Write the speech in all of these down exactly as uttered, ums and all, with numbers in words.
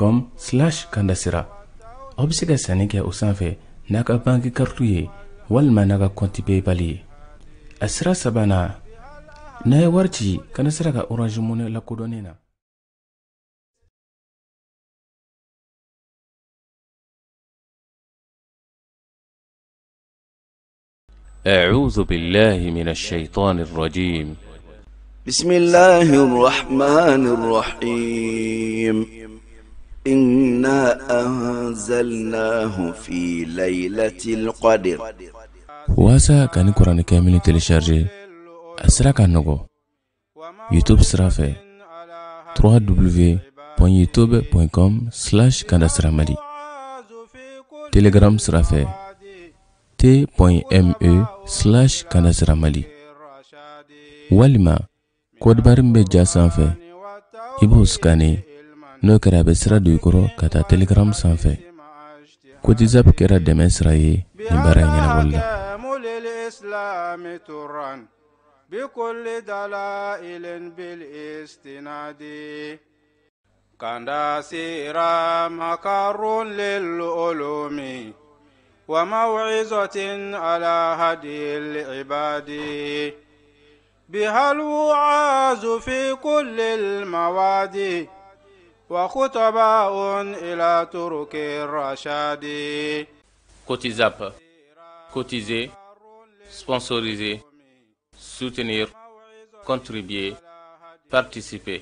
com slash kandasira. Obsega sanike usanfe naka banki kartuye walma naka konti PayPal. Asra sabana na warchi kanasira ka Orange Money la kodonena. أعوذ بالله من الشيطان الرجيم. بسم الله الرحمن الرحيم. إنا أنزلناه في ليلة القدر. واسا كان قرآن كامل تلشارجي أسرع كان نغو يوتيوب سرافة w w w point youtube point com slash kandasramali. Telegram سرافة t.me slash kandasramali. walima code barim be jasanfe ibo skane no kara be sra du koro kata Telegram sanfe code zap kera demesra ye ni baranya walla الإسلام تران بكل دلائل بالاستناد كان سيرا مكار للعلوم وموعظة على هدي العباد بها الوعاظ في كل المواد وخطباء إلى ترك الرشاد. Kotizap, cotiser, sponsoriser, soutenir, contribuer, participer.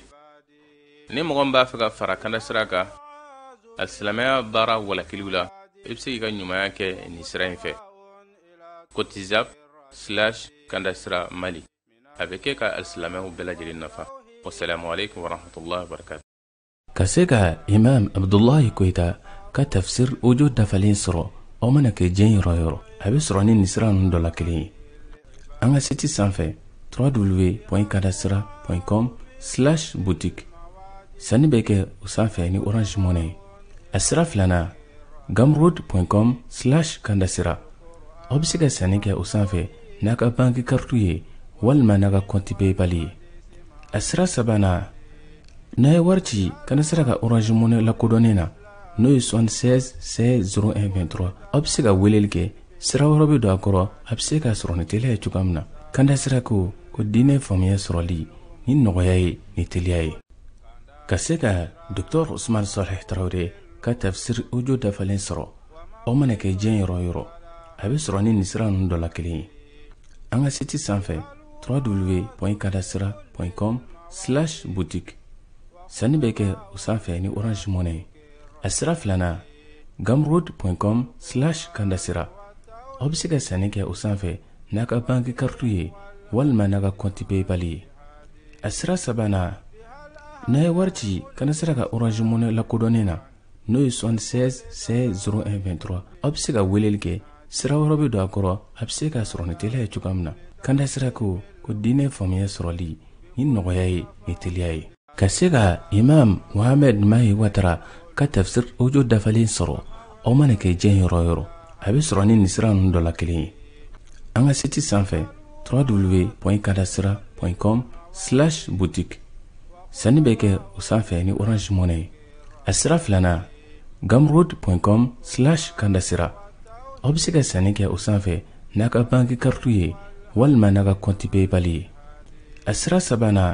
Ni mɔgɔ b'a fɛ ka fara Kandasira kan alsilamɛya baara walakiliw la i bɛ se k'i ka ɲumanya kɛ nin sira in fɛ. Kotizap slash Kandasira Mali a bɛ kɛ ka alsilamɛw bɛɛ lajɛlen nafa. Wassalamu alaikum warahmatullahi wabarakatuh. Kaseka Imam Abdullahi Koita ka tafsir ujo dafalin sɔrɔ o mana kɛ jɛn yɔrɔ yɔrɔ a bɛ sɔrɔ ni nin sira ninnu dɔ la kelen ye. An ka site sanfɛ w w w point kandasira point com slash boutique sanni bɛ kɛ o sanfɛ ni Orange Money. A sira filanan gumroad point com slash kandasira. Aw bɛ se ka sanni kɛ o sanfɛ n'a ka banki kartu ye walima n'a ka konti PayPal ye. A sira sabanan n'a ye wari ci Kandasira ka Orange Money la kodɔnnen na n'o ye soixante-seize seize zéro un vingt-trois. Aw bɛ se ka weleli kɛ sira wɛrɛ bɛ don a kɔrɔ a bɛ se ka sɔrɔ ni teliya ye cogoya min na. Kandasira ko ko diinɛ faamuya sɔrɔli ni nɔgɔya ye ni teliya ye. Ka se ka Docteur Ousmane Saleh Traoré ka tafsir audio dafalen sɔrɔ o mana kɛ diɲɛ yɔrɔ yɔrɔ a bɛ sɔrɔ ni nin sira ninnu dɔ la kelen ye. An ka site sanfɛ w w w point kandasira point com slash boutique sanni bɛ kɛ o sanfɛ ni Orange Money. A sira filanan gumroad point com slash kandasira. Aw bɛ se ka sanni kɛ o sanfɛ n'a ka banki kartu ye walima n'a ka konti PayPal ye. A sira sabanan n'a ye wari ci Kandasira ka Orange Money la kodɔnnen na n'o ye soixante-seize seize zéro un vingt-trois. Aw bɛ se ka weleli kɛ sira wɛrɛ bɛ don a kɔrɔ a bɛ se ka sɔrɔ ni teliya ye cogoya min na. Kandasira ko ko diinɛ faamuya sɔrɔli ni nɔgɔya ye ni teliya ye. Ka se ka Imam Mohamed Mahi Watara ka tafsir audio dafalen sɔrɔ o mana kɛ diɲɛ yɔrɔ yɔrɔ a bɛ sɔrɔ ni nin sira ninnu dɔ la kelen ye. An ka site sanfɛ w w w point kandasira point com slash boutique sanni bɛ kɛ o sanfɛ ni Orange Money. A sira filanan gumroad point com slash kandasira. Aw bɛ se ka sanni kɛ o sanfɛ n'a ka banki kartu ye walima n'a ka konti PayPal ye. A sira sabanan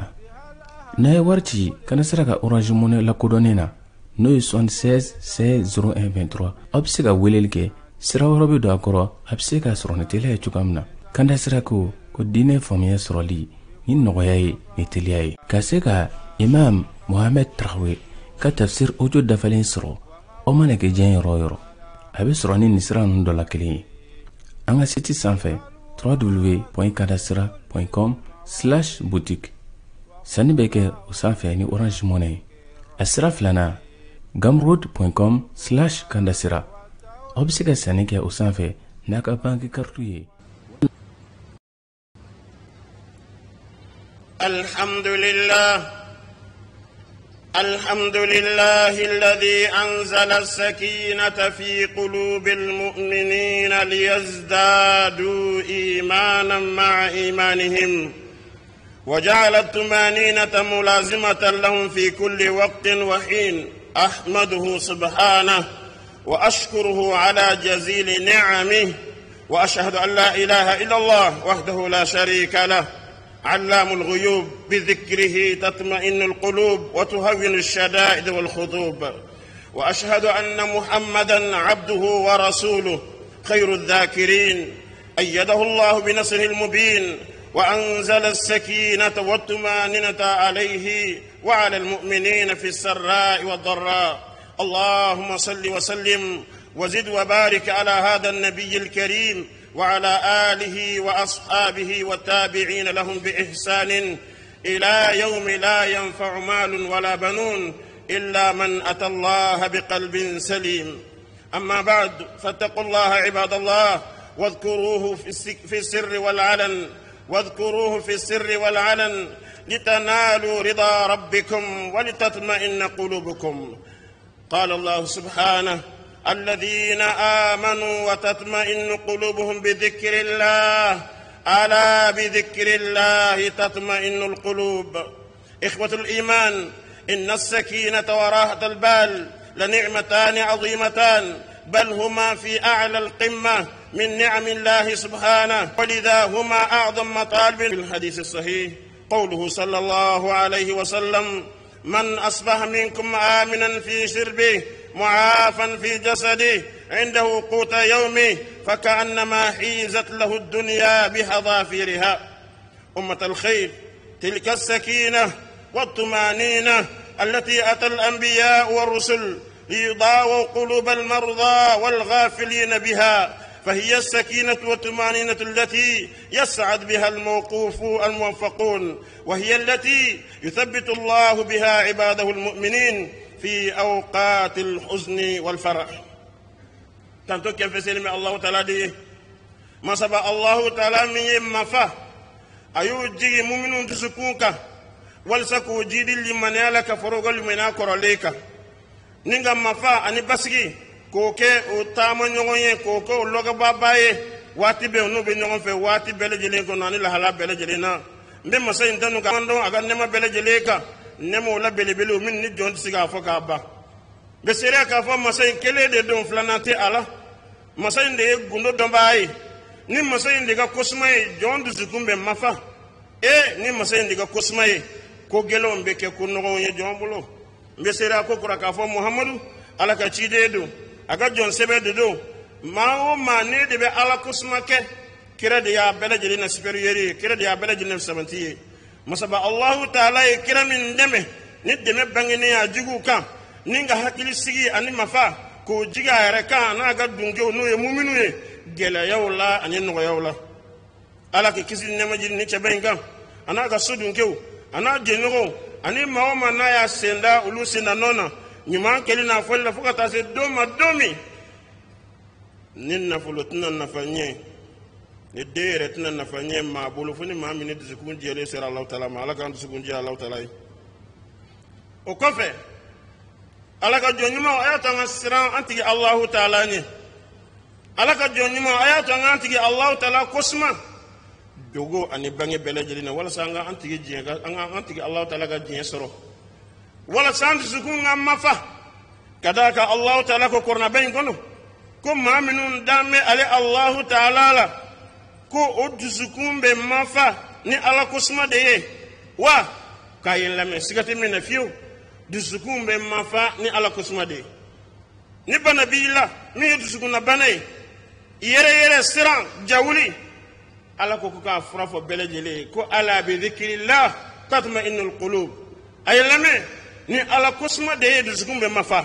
n'a ye wari ci Kandasira ka Orange Money la kodɔnnen na n'o ye soixante-seize seize zéro un vingt-trois. Aw bɛ se ka weleli kɛ sira wɛrɛ bɛ don a kɔrɔ a bɛ se ka sɔrɔ ni teliya ye cogoya min na. Kandasira ko ko diinɛ faamuya sɔrɔli ni nɔgɔya ye ni teliya ye. Ka se ka Imam Mohamed Traoré ka tafsir audio dafalen sɔrɔ o mana kɛ diɲɛ yɔrɔ yɔrɔ a bɛ sɔrɔ ni nin sira ninnu dɔ la kelen ye. An ka site sanfɛ w w w point kandasira point com slash boutique sanni bɛ kɛ o sanfɛ ni Orange Money. A sira filanan gumroad point com slash kandasira. Aw bɛ se ka sanni kɛ o sanfɛ n'a ka banki kartu ye. Alhamdulillah الحمد لله الذي أنزل السكينة في قلوب المؤمنين ليزدادوا إيمانا مع إيمانهم وجعل الطمأنينة ملازمة لهم في كل وقت وحين أحمده سبحانه وأشكره على جزيل نعمه، وأشهد أن لا إله إلا الله وحده لا شريك له علام الغيوب، بذكره تطمئن القلوب وتهون الشدائد والخطوب. وأشهد أن محمدا عبده ورسوله خير الذاكرين، أيده الله بنصره المبين، وأنزل السكينة والطمأنينة عليه وعلى المؤمنين في السراء والضراء. اللهم صل وسلم وزد وبارك على هذا النبي الكريم وعلى آله وأصحابه والتابعين لهم بإحسان إلى يوم لا ينفع مال ولا بنون إلا من أتى الله بقلب سليم. أما بعد، فاتقوا الله عباد الله، واذكروه في السر والعلن واذكروه في السر والعلن لتنالوا رضا ربكم ولتطمئن قلوبكم. قال الله سبحانه: الذين آمنوا وتطمئن قلوبهم بذكر الله، ألا بذكر الله تطمئن القلوب. إخوة الإيمان، إن السكينة وراحة البال لنعمتان عظيمتان، بل هما في أعلى القمة من نعم الله سبحانه، ولذا هما أعظم مطالب. في الحديث الصحيح قوله صلى الله عليه وسلم: من أصبح منكم آمنا في سربه معافا في جسده عنده قوت يومه فكأنما حيزت له الدنيا بحذافيرها. أمة الخير، تلك السكينة والطمأنينة التي أتى الأنبياء والرسل ليضاووا قلوب المرضى والغافلين بها، فهي السكينة والطمأنينة التي يسعد بها الموقوف الموفقون، وهي التي يثبت الله بها عباده المؤمنين في أوقات الحزن والفرح. تنتو كيف سلم الله تعالى دي ما سبا الله تعالى من يمفا أيو جي مؤمنون تسكونك والسكو جيد لمن يالك فروغ لمن يكور ليك نيغا مفا أني بسكي كوكي وطاما نيغوني كوكي ولوغ باباي واتي بي ونو بي نيغون في واتي بيلي جلين كوناني لحلا بيلي جلينا مبي مسا ينتنو كاندو أغا نما بيلي جليكا nemo la bele bele min ni jon siga fo ka ba be sere ka fo masay kele de don flanante ala masay de gundo don baay ni masay de ga kosmay jon du zukumbe mafa e ni masay de ga kosmay ko gelo mbe ke ko no ye jon bulo be sere ko kura ka fo muhammadu ala ka chide do aga jon sebe de do ma o ma ne de be ala kosma ke kira de ya bele jeli na superieur kira de ya bele jeli na seventy masaba Allahu ta'ala e kira min deme ni deme bangene ya jugu kan ninga hakili sigi ani mafa ko jiga yare kan na ga dunge no ye muminu ye gela yawla ani no yawla ala ke kisi ne majin ni chabenga ana ga sudunke ana jenoro ani mawma na ya senda ulu senda nona nyuma keli na folla fuka ta se doma domi ninna fulutna na fanye ne dere tana na fanye ma bolo funi ma mi ne dusukun jele sera Allah taala ma ala kan dusukun jele Allah taala o kofe ala ka jonyuma ayata ngasira antigi Allah taala ni ala ka jonyuma ayata ngantigi Allah taala kosma dogo ani bange bele jeli na wala sanga antigi jenga anga antigi Allah taala ga jen soro wala sanga dusukun ngamafa kadaka Allah taala ko korna ben gono ko ma minun dame ale Allah taala la ko o dusukun be mafa ni ala kosma de ye wa kayin la me sigati me na fiu dusukun be mafa ni ala kosma de ni bana bila mi dusukun na banay yere yere siran jawuli ala ko ko ka frafo belejele ko ala bi dhikrillah tatma'innul qulub ay la me ni ala kosma de ye dusukun be mafa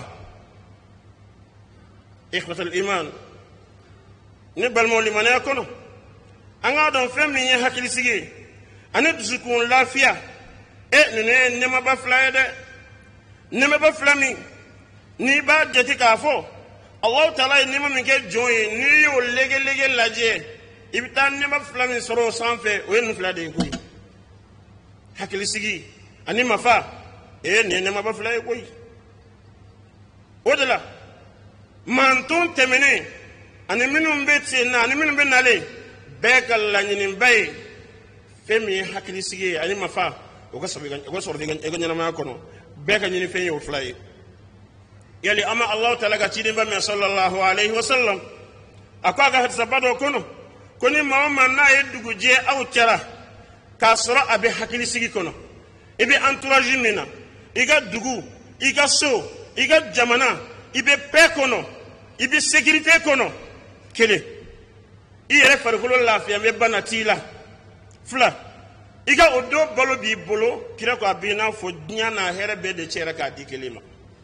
ikhwatul iman ni balmo limane akono anga don fem ni ye hakili sigi ane dusukun lafiya e ne ne ma ba flaye de ne ma ba flami ni ba jeti ka fo Allah taala ni ma min ke joyi ni yo lege lege laje ibitan ne ma flami soro sanfe o en flade ko hakili sigi ane ma fa e ne ne ma ba flaye ko odala manton temene ane minum betse na ane minum benale bekal la nyinin bay femi hakili sigi ani mafa o ko sabi o ko sordi gan e ganyana ma kono beka nyini fe yo flay يلي أما الله تعالى كتير بما صلى الله عليه وسلم أقاك هتسبادو كنو كوني ماما نا يدوغو جي أو ترى كاسرا أبي حكيلي سيكي كنو إبي أنتراجي منا إيغا دوغو إيغا سو إيغا جامانا إبي بي كنو إبي سيكيريتي كنو كيلي إيه فرقلو الله في أمي باناتيلا فلا إيغا أدو بولو بي بولو كيراكو أبينا فو ديانا هيرا بيدي تشيرا دي كلمة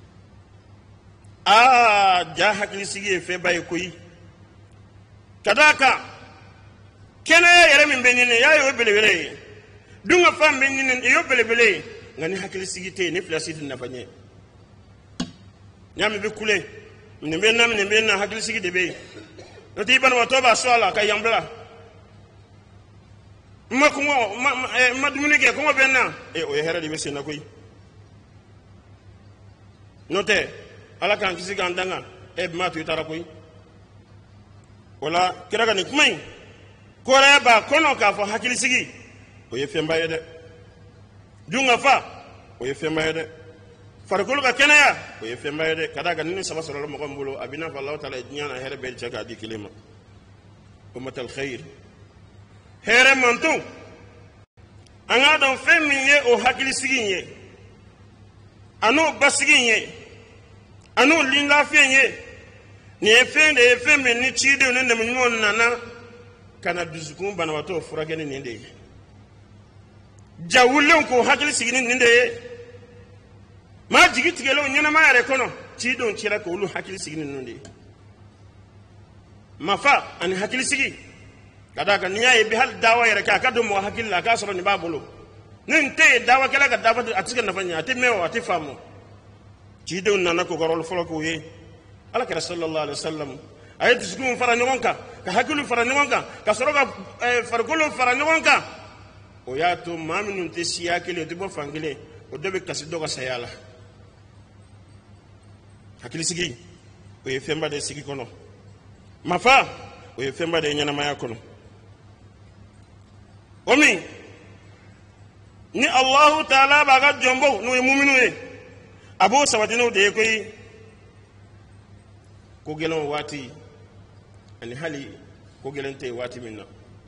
آه جا حكيلي سيكي في باي كوي kadaka kene yere min benine ya yo belebele dunga fam benine yo belebele ngani hakili sigite ni flasite na fanye nyame be kule ne be nam ne be na hakili sigide be no ti ban wato ba sola ka yambla ma ko ma ma dumuni ke ko be na e o hera di be sena koy note ala kan kisi gandanga e ma tu tara koy wala kiraga ni kumai kore ba kono ka fo hakili sigi o ye femba yede dunga fa o ye femba yede farkulu ka kenaya o ye femba yede kada ga ni sama solo mo gombulo abina fa Allah taala nyana here be jaga di kilima ummatul khair here mantu anga don feminye o hakili sigi nye anu basigi nye anu linga fiye ni efende efeme ni chide nende mnyuon nana kana duzukum bana wato furagene nende jawulle ko hakili sigini nende ma jigi tigelo nyana ma yare kono chide on chira ko lu hakili sigini nende mafa ani hakili sigi kada ka niya e bi hal dawa yare ka kado mo hakili la ka soro ni babulo ninte dawa kala ka dawa atika nafanya ati mewa ati famo chide on nana ko gorol folo ko ye ala kira sallallahu alaihi wasallam ayati sukun fara nyonka ka hakulu fara nyonka ka soroga fargolo fara nyonka o yato maminun te siyakele de bo fangile o debe kasido ka sayala hakili sigi o ye femba de sigi kono mafa o ye femba de nyana maya kono omi ni Allah taala baga jombo no e mu'minu e abo sabatino de koy ko gelon wati ani hali ko gelante wati minna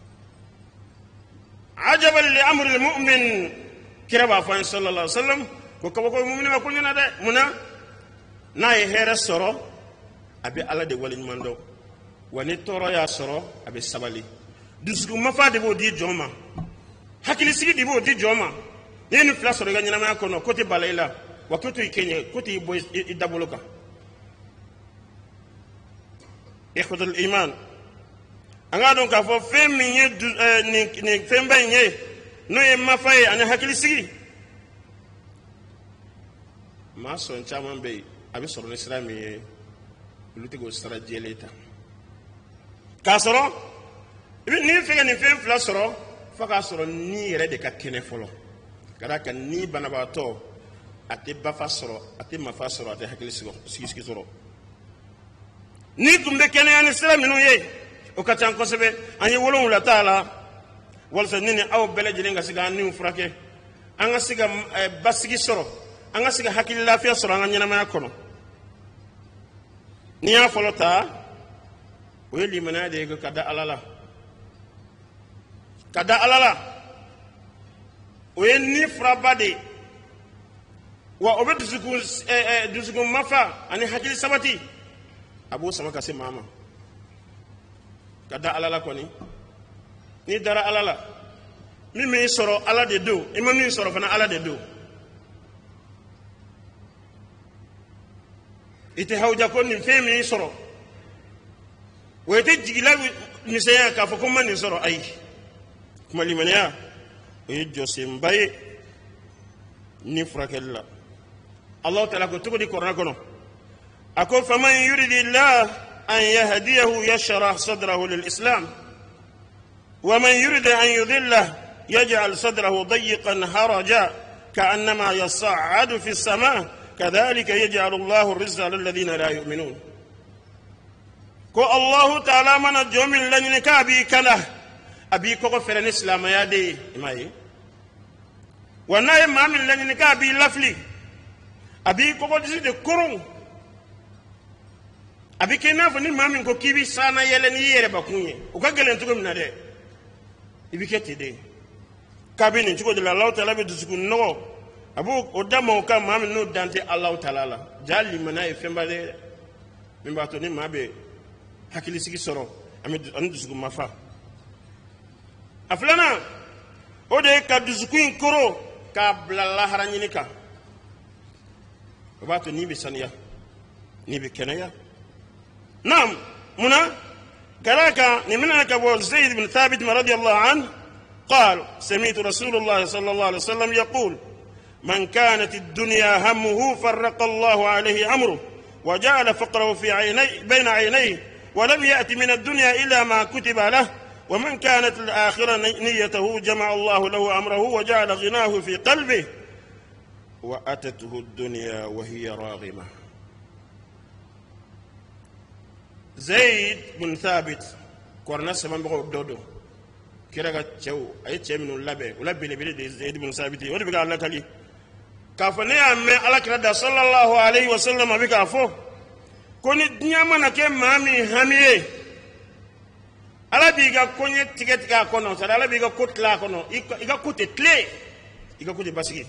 ajaban li amri almu'min kiraba fa sallallahu alaihi wasallam ko ko ko mu'min ma ko nyana de muna nay here soro abi ala de walin mando wani toro ya soro abi sabali dusku mafa de bo di joma hakili sigi di bo di joma yenu fla soro ga nyana ma ko no côté balayla wa côté kenye côté boy idaboloka إخوة الإيمان أنا دون كافو فين مني ني فين بيني نو ما فاي أنا هكلي سي ما سون تامن بي أبي سورة الإسلامية لوتيكو استراجيليتا كاسرو ني فين ني فين فلا سرو فكاسرو ني ريدي كاكيني فولو كذاك ني بناباتو أتي بافاسرو أتي مافاسرو أتي هكلي سي سي سي سرو ni kumbe kene yani islam minu ye o katan ko sebe anyi wolon la taala wal sa nini aw bele jile nga siga ni frake anga siga basigi soro anga siga hakili lafiya soro anga nyana ma kono ni ya folota o yeli manade ko kada alala kada alala o yen ni frabade wa obedu zugu eh duzugu mafa ani hakili sabati abu sama kasi mama kada alala koni ni dara alala mi mi soro ala de do ima mi soro fana ala de do ite hawja koni fe mi soro wete jigila ni seya ka fo ko man ni soro ay kuma limaniya e jose mbaye ni frakella allah taala ko tuko di korna kono أكون فمن يريد الله أن يهديه يشرح صدره للإسلام ومن يريد أن يضله يجعل صدره ضيقا هرجا كأنما يصعد في السماء كذلك يجعل الله الرزق للذين لا يؤمنون كو الله تعالى من الجوم لن كابي كله أبي كو فر الإسلام يا دي ماي وناي ما من لن كابي لفلي أبي كو دي كورون abike na fo ni mamin ko kibi sana yele ni yere bakunye o ka gelen tugo mina de ibike tede kabini tugo de la Allah taala be dusuku no abu odamo ka mamin no dante Allah taala la jali mana e femba de mimba to ni mabe hakili sigi soro ami an dusuku mafa aflana o de ka dusuku in koro ka blalla haranyika o ba to ni be saniya ni be kenaya نعم هنا كراك نمنعك أبو زيد بن ثابت رضي الله عنه قال سمعت رسول الله صلى الله عليه وسلم يقول من كانت الدنيا همه فرق الله عليه أمره وجعل فقره في عيني بين عينيه ولم يأت من الدنيا إلا ما كتب له ومن كانت الآخرة نيته جمع الله له أمره وجعل غناه في قلبه وأتته الدنيا وهي راغمة. زيد بن ثابت كورنا سمان بقول دودو كيراغا تشو اي تشمنو لابي ولا بيلي بيلي زيد بن ثابت ودي بيقال الله كلي كافني ام على كردا صلى الله عليه وسلم بيكا فو كوني دنيا مانا كي مامي همي ala biga konye ticket ka kono sala ala biga kotla kono iga kote tle iga kote basigi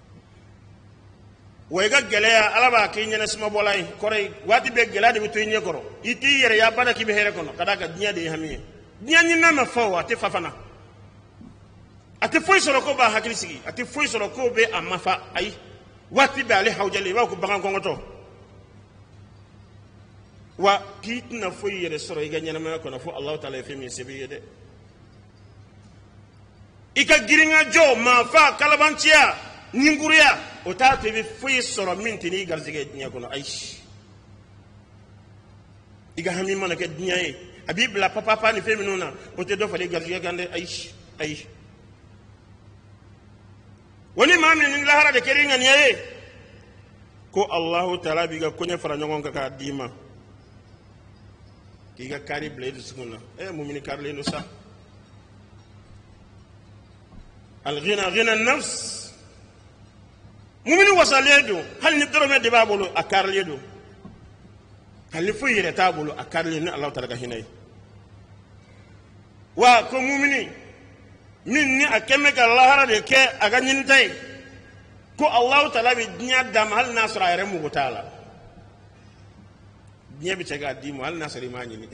waiga gelea alaba kinya na sima bolai kore wati be gelade bi toyne koro iti yere ya bana ki be here kono kadaka dunya de hamiye dunya nyina ma fawo ate fafana ate foi soro ko ba hakili sigi ate foi soro ko be amafa ai wati be ale hawjale ba ko bagan ko ngoto wa kitna foi yere soro iga nyana ma kono fo Allah taala fi mi sebi yede ika giringa jo ma fa kalabantia ninguria o ta te be foi soro mintini garzige dunya kono aish iga hami mana ke dunya e abibla papa pa ni femi nona o te do fale garzige gande aish aish woni mami ni lahara de keringa ni e ko Allah taala biga konya fara nyon ka dima kiga kari blade sukuna e mu'mini karle no sa al ghina ghina an-nafs mu'mini wasaledo hal ni doro me de babolo akarledo hal fu yire tabolo akarle ni Allah taala ka hinay wa ko mu'mini min ni akeme ka lahara de ke aga nyintay ko Allah taala bi dunya dam hal nasra yare mu taala dunya bi tega dimo hal nasri mani ni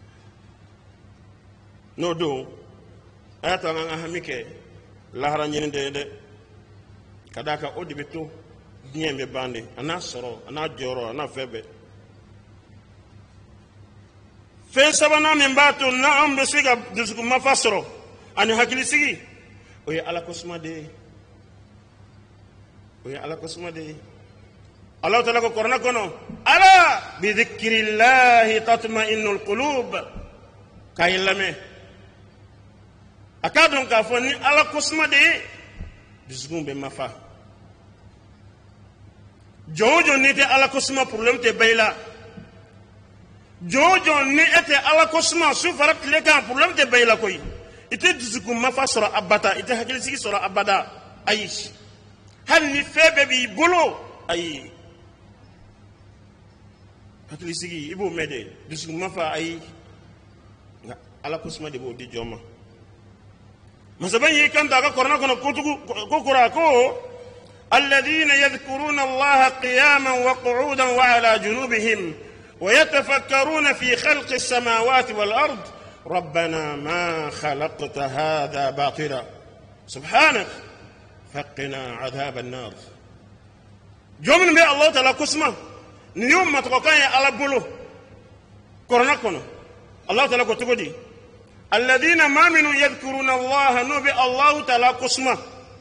no do ata nga hamike lahara nyinde de kadaka odi beto dunya be bande ana soro ana joro ana febe fe sabana min batu na am be siga dusku mafasro ani hakili sigi o ya ala kosma de o ya ala kosma de Allah taala ko korna kono ala bi dhikrillah tatma'innul qulub kaylame akadon ka foni ala kosma de dusku be mafa jojo ni te ala kosma problème te bayla jojo ni ete ala kosma su farat le kan problème te bayla koy ite dusku mafa sura abata ite hakili sigi sura abada aish hal ni febe bi bolo ay hakili sigi ibo mede dusku mafa ay ala kosma de bo di joma masaban yi kan daga korna kono kutugu ko kura ko alladhina yadhkuruna allaha qiyaman wa qu'udan wa ala junubihim wa yatafakkaruna fi khalqi as-samawati wal ard ربنا ما خلقت هذا باطلا سبحانك فقنا عذاب النار جمن بي الله تعالى كسمه نيوم ما تقوكاي على بلو كورونا كونو الله تعالى كتبدي الذين ما منوا يذكرون الله نبي الله تعالى كسمه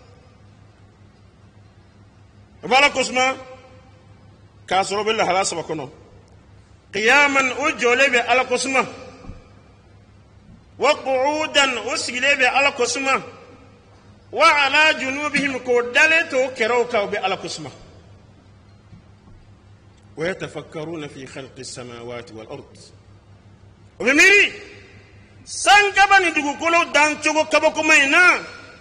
بلا كسمه كاسرو بالله لا سبكونو قياما اجولي على كسمه وقعودا اسجلي على كسمه وعلى جنوبهم كودلتو كروكا على كسمه ويتفكرون في خلق السماوات والارض وبميري سانكباني دوغو كولو دانتشوغو كبوكو ماينا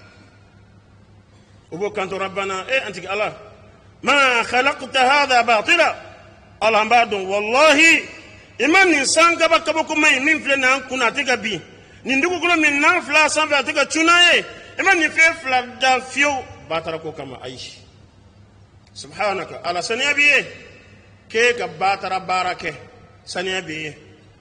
وبو كانتو ربنا ايه انت الله ما خلقت هذا باطلا الله بعد والله iman ni sanga ba kabo kuma min fle na kuna tega bi ni ndugu kulo min na fla sanfa tega chunaye iman ni fe fla da fio batara ko kama aishi subhanaka ala saniya biye ke ga batara barake saniya biye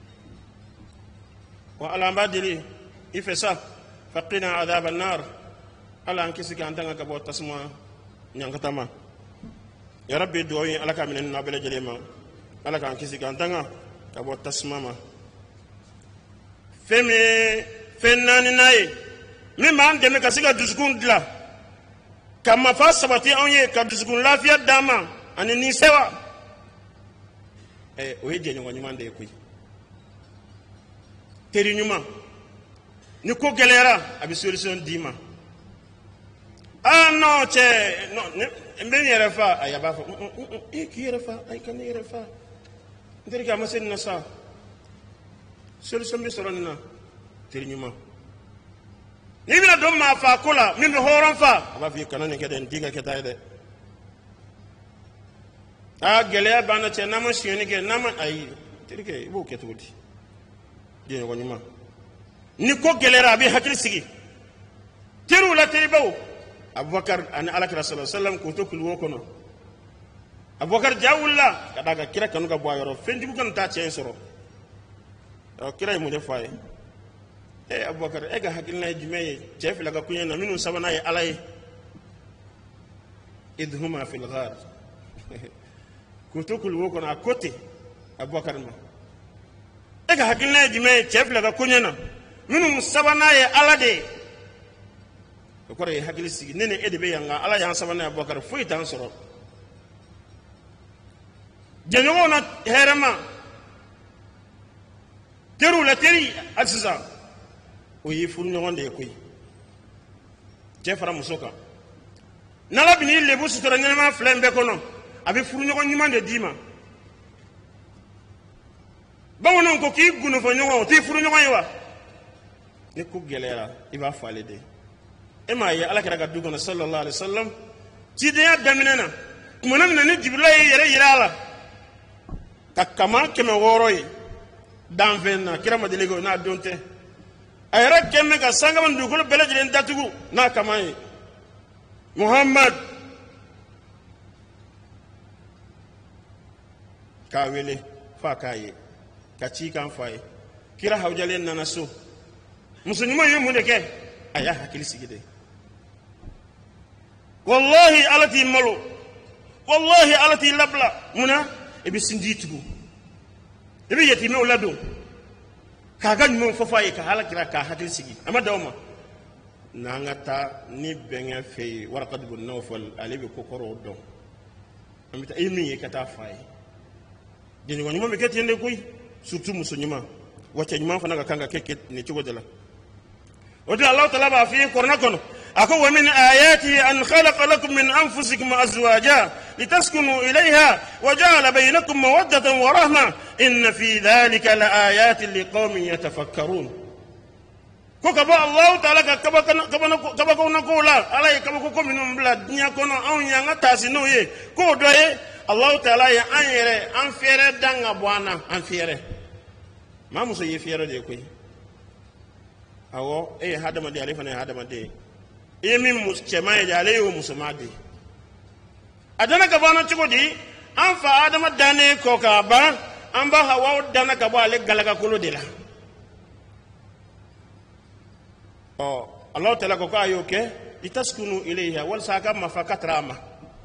wa ala badili ifesa faqina adhab an-nar ala ankisi kan tanga ka bota suma nyangatama ya rabbi du'i alaka min an-nabil jalima alaka ankisi kan tanga ka bota suma ma feme fennani nay mi man deme ka siga dusukun dla kama fa sabati onye ka dusukun lafiya dama ani ni sewa eh oye je nyongo nyimande kuyi teri nyuma ni ko gelera abi solution dima ah non che no mbeni yere fa ayaba fa e ki yere fa ay kan yere fa ndiri ka masen na sa solution bi soronna teri nyuma ni bina dom ma fa kula min be horon fa aba fi kanane ke den diga ke tayde ah gelera bana che na mo shioni ke na ma ay teri ke ibo ke tudi je ko nyuma ni ko gelera bi hakil sigi teru la teribaw abubakar an alaka rasulullah sallam ko to kulwo kono abubakar jawulla kada ga kira kanu ga boyoro fendi bukan ta ce soro o kira mu de faye e abubakar e ga hakil na jumeye chef la ga kunya na minun sabana ya alay idhuma fil ghar ko to kulwo kono a côté abubakar ma e ga hakil na jumeye chef la ga kunya na minun sabana ya alade ko re hakili sigi nene edebe yanga ala yan sabana abubakar fuyi tan soro jenyo na herama teru la teri asisa o yi furu nyogonde koy jefara musoka nala bini lebu sutora nyama flembe kono abi furu nyogon nyimande dima bawonon ko ki gunu fo nyogon ti furu nyogon yiwa ne ko gelera iba falede ema ya ala kira gaddu kono sallallahu alaihi wasallam ti de daminana mona mina ni jibril yere yirala takama keme woroy danvenna kira madilego na donte ayra kemme ka sangaman dugul belejlen datugu na kamay muhammad kawele fa kaye kachi kan faye kira hawjalen nanaso musulman yumu de ke aya hakili sigide wallahi alati malo wallahi alati labla muna ebi sinditugo ebi yetime olado kaga nyum fofaye ka halakira ka hakili sigi amadawma nangata ni benga fe warqad bin nawfal alibi kokoro do amita imi kata faye jeni wanyuma me ketende koy surtout musunyuma wacha nyuma fana kanga keke ni chugodela ودي الله تعالى في قرنكم أكو ومن آياته أن خلق لكم من أنفسكم أزواجا لتسكنوا إليها وجعل بينكم مودة ورحمة إن في ذلك لآيات لقوم يتفكرون كوكبا الله تعالى كبا كبا كبا كنا كولا على كبا كوكو من بلاد نيا كنا أو نيا تاسينو يه كو دوي الله تعالى يا أنيره أنفيره دعنا بوانا أنفيره ما مسوي يفيره ديكوي awo e hadama de alifana hadama de e min muschema e jale yo musumade adana ka bana chigodi an fa adama dane ko ka ba an ba hawa dana ka ba ale galaga kolo de la o allah taala ko ka yo ke litaskunu ilayha wal saka mafakatrama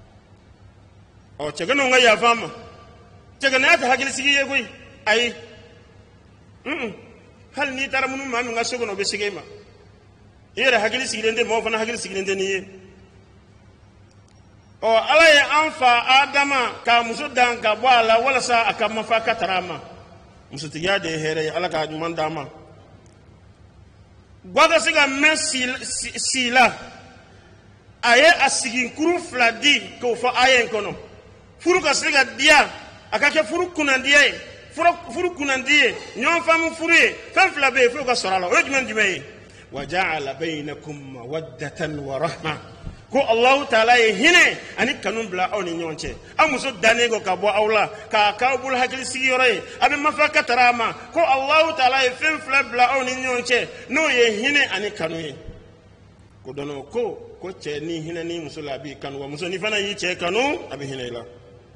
o chegano nga ya fama chegana ta hagil sigi ye koy ay mm hal ni tara munu manu nga sogono be sigema yere hagili sigilende mo fana hagili sigilende niye o ala ya anfa adama ka muso dan ka bwala wala sa akama fa katarama muso tiyade here ala ka mandama gwada siga mesil sila aye asigin kuru fladi ko fa ayen kono furu ka siga dia akake furu kunandiye furu kunandiye nyon famu furuye fam flabe fu ka sorala o jman dimaye wa ja'ala bainakum mawaddatan wa rahma ko Allahu taala ye hinɛ ani kanu bila aw ni ɲɔgɔn cɛ a muso dannen ko ka bɔ aw la k'a k'aw bolo hakili sigiyɔrɔ ye a bɛ mafa ka tara a ma ko Allahu taala ye fɛn fila bila aw ni ɲɔgɔn cɛ n'o ye hinɛ ani kanu ye ko dɔnɔ ko ko cɛ ni hinɛ ni muso la a b'i kanu wa muso ni fana y'i cɛ kanu a bɛ hinɛ i la